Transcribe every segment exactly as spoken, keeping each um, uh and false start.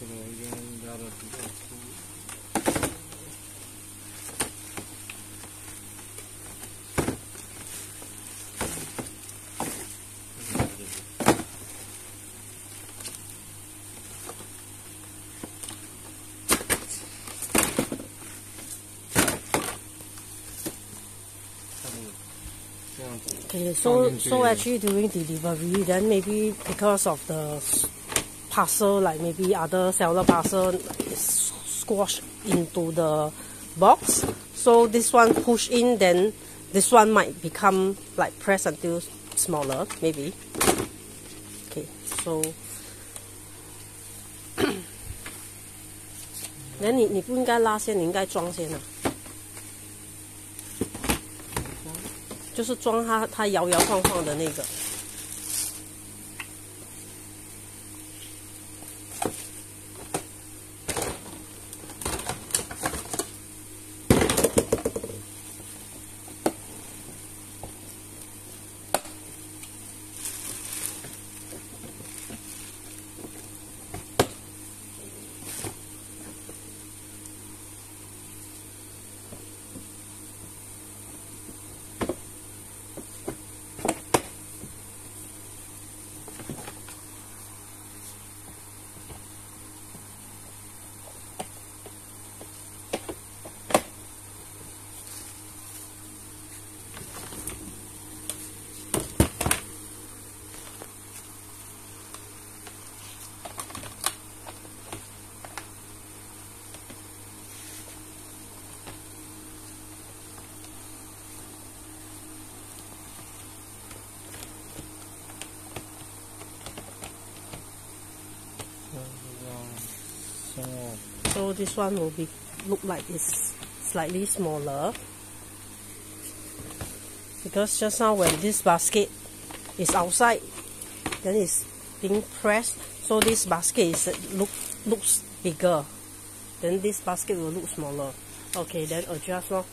这个已经压的比较粗。 Okay, so so actually during delivery, then maybe because of the parcel, like maybe other seller parcel is squashed into the box. So this one push in, then this one might become like press until smaller, maybe. Okay, so then 你你不应该拉线，你应该装先啊。就是装它它摇摇晃晃的那个。So this one will be look like it's slightly smaller because just now when this basket is outside, then it's being pressed. So this basket is look looks bigger. Then this basket will look smaller. Okay, then adjust lor.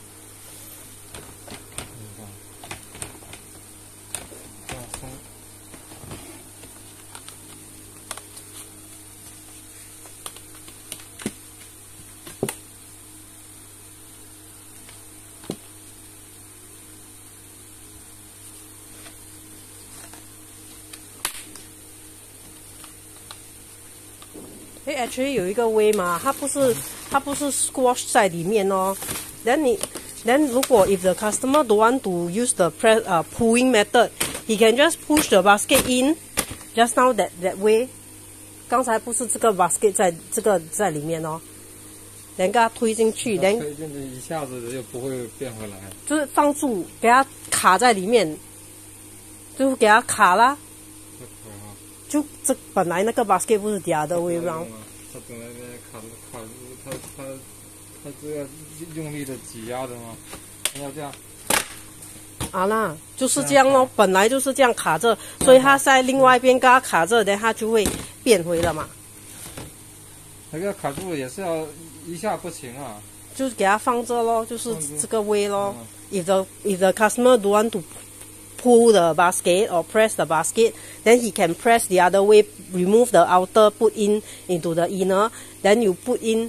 Eh, actually 有一个 way 嘛，它不是它不是 squash 在里面哦。Then 你 then 如果 if the customer don't want to use the press 呃、uh, pulling method, he can just push the basket in. Just now that that way. 刚才不是这个 basket 在这个在里面哦。then 给它推进去 ，then 推进去一下子又不会变回来。 就是放住，给它卡在里面，就给它卡啦。就这本来那个 basket 不是 the other way round。 它本来在卡卡住，它它它这要用力的挤压的嘛，要这样。 啊啦，就是这样咯，本来就是这样卡着，所以它在另外一边跟它卡着，等它就会变回了嘛。 那个卡住也是要一下不行啊。 就是给它放着咯，就是这个 way 咯。If the if the customer don't want to pull the basket or press the basket, then he can press the other way, remove the outer, put in into the inner, then you put in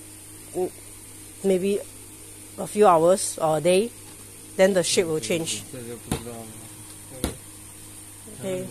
maybe a few hours or a day, then the shape will change. 这就不知道了。 Okay.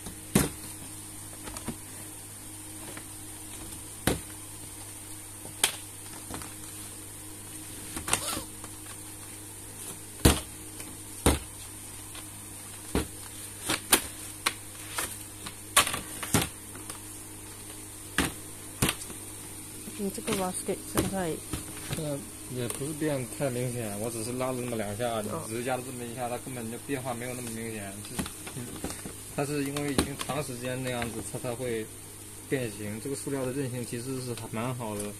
你这个 basket 现在， 呃，也不是变太明显，我只是拉了那么两下， 哦、 只是压了这么一下，它根本就变化没有那么明显。就是，嗯，它是因为已经长时间那样子，它才会变形。这个塑料的韧性其实是还蛮好的，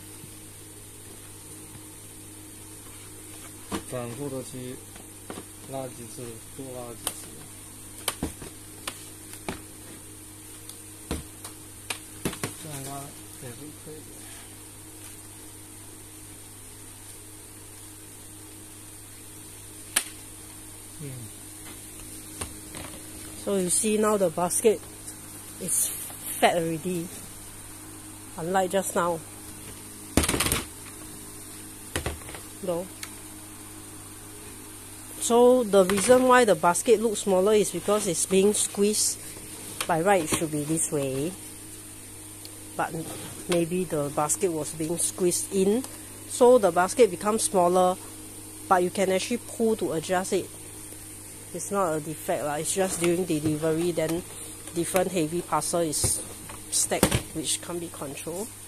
反复的去拉几次，多拉几次。这样拉也是可以的。嗯。 So you see now the basket is fat already. unlike just now. No. So the reason why the basket looks smaller is because it's being squeezed. By right it should be this way, but maybe the basket was being squeezed in, so the basket becomes smaller, but you can actually pull to adjust it. It's not a defect lah, it's just during delivery then different heavy parcel is stacked which can't be controlled.